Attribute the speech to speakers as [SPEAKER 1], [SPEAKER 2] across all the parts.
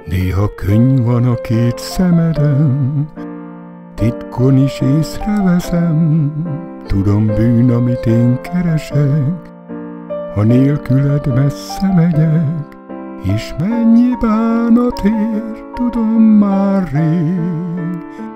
[SPEAKER 1] Néha könny van a két szemeden, titkon is észreveszem. Tudom, bűn, amit én keresek, ha nélküled messze megyek. És mennyi bánat ér, tudom már rég.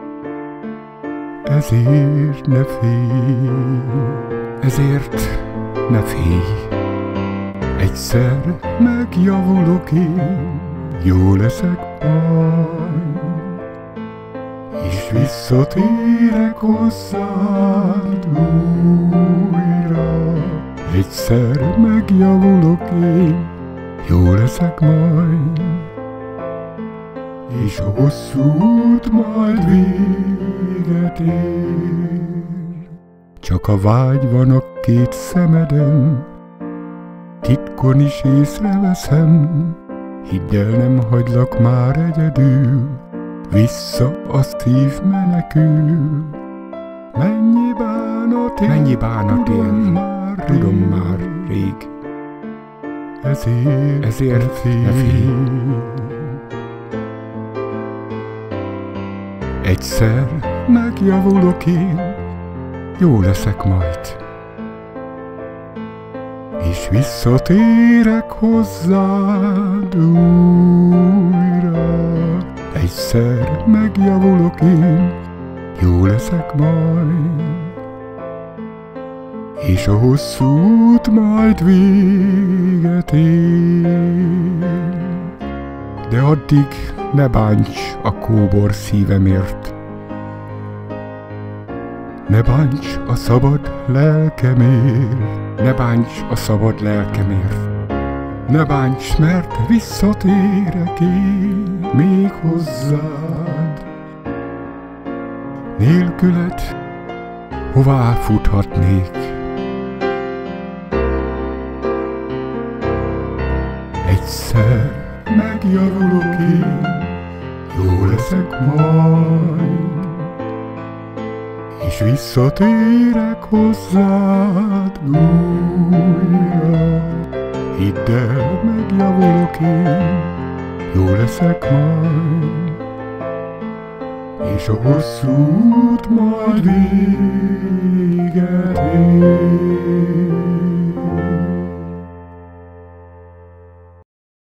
[SPEAKER 1] Ezért ne félj, ezért ne félj. Egyszer megjavulok én, jó leszek majd, és visszatérek hozzád újra. Egyszer megjavulok én, jó leszek majd, és a hosszú út majd véget ér. Csak a vágy van a két szemeden, titkon is észreveszem. Hidd el, nem hagylak már egyedül, vissza a szív menekül. Mennyi bánat ér, tudom már rég. Ezért ne félj. Egyszer megjavulok én, jó leszek majd, és visszatérek hozzád újra. Egyszer megjavulok én, jó leszek majd, és a hosszú út majd véget ér. De addig ne bánts a kóbor szívemért, ne bánts a szabad lelkemért, ne bánts a szabad lelkemért. Ne bánts, mert visszatérek én még hozzád. Nélküled hová futhatnék? Egyszer megjavulok én, jó leszek majd, és visszatérek hozzád újra. Hidd el, megjavulok én, jó leszek majd, és a hosszú út majd véget ér.